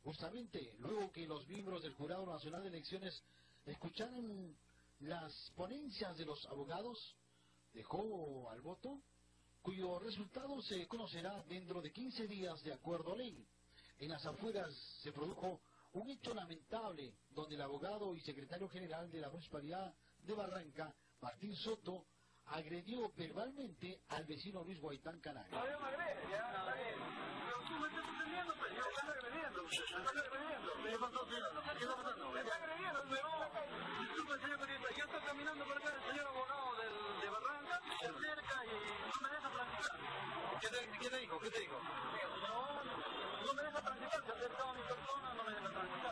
justamente luego que los miembros del Jurado Nacional de Elecciones escucharan las ponencias de los abogados, dejó al voto, cuyo resultado se conocerá dentro de 15 días de acuerdo a ley. En las afueras se produjo un hecho lamentable donde el abogado y secretario general de la Municipalidad de Barranca, Martín Soto, agredió verbalmente al vecino Luis Guaitán Canario. No, yo me agrede, ya, está bien. Pero tú me estás entendiendo, pues, yo estoy agrediendo. Me estás agrediendo. ¿Qué pasó, señor? ¿Qué está pasando? Me está agrediendo, pero... Disculpe, señor periodista, yo estoy caminando por acá, el señor abogado de Barranca, se acerca y no me deja transitar. ¿Qué te dijo? ¿Qué te dijo? No me deja transitar, se ha acercado a mi persona, no me deja transitar.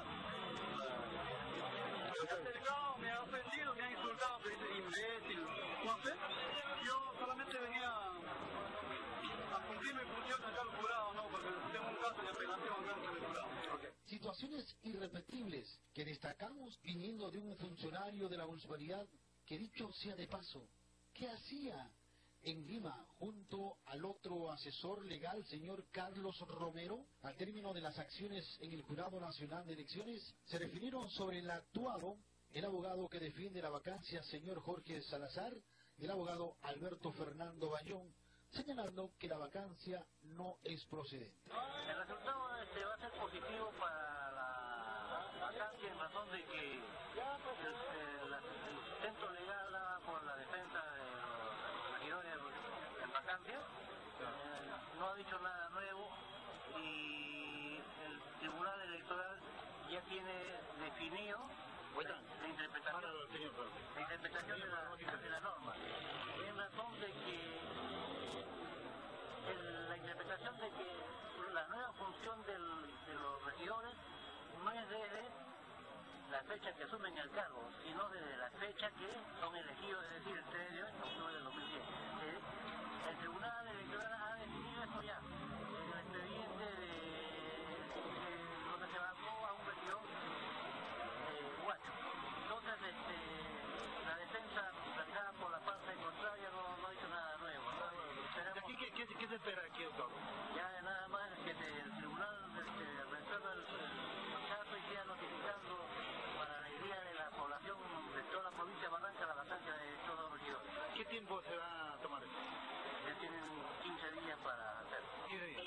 Se ha acercado, me ha ofendido, me ha insultado, me dice imbécil. No sé, yo solamente venía a cumplir mi función acá al jurado, ¿no? Porque tengo un caso de apelación acá en el jurado. Okay. Situaciones irrepetibles que destacamos viniendo de un funcionario de la municipalidad que, dicho sea de paso, ¿qué hacía en Lima junto al otro asesor legal, señor Carlos Romero? Al término de las acciones en el Jurado Nacional de Elecciones, se refirieron sobre el actuado el abogado que defiende la vacancia, señor Jorge Salazar, y el abogado Alberto Fernando Bayón, señalando que la vacancia no es procedente. El resultado va a ser positivo para la vacancia en razón de que el centro legal daba por la defensa de los regidores en vacancia, no ha dicho nada nuevo y el Tribunal Electoral ya tiene definido la interpretación de la norma, en razón de que la interpretación de que la nueva función de los regidores no es desde la fecha que asumen el cargo, sino desde la fecha que son elegidos, es decir, el 3 de octubre del 2010. El Tribunal Electoral ha definido esto ya, en el expediente donde se bajó a un regidor guacho. Entonces, la defensa planteada por la parte contraria no ha dicho nada nuevo. ¿Qué se espera aquí, doctor? Ya nada más que el tribunal resuelva el caso y sea notificando para la alegría de la población de toda la provincia de Barranca la vacancia de todos los regidores. ¿Qué tiempo se va a tomar esto? Ya tienen 15 días para hacerlo.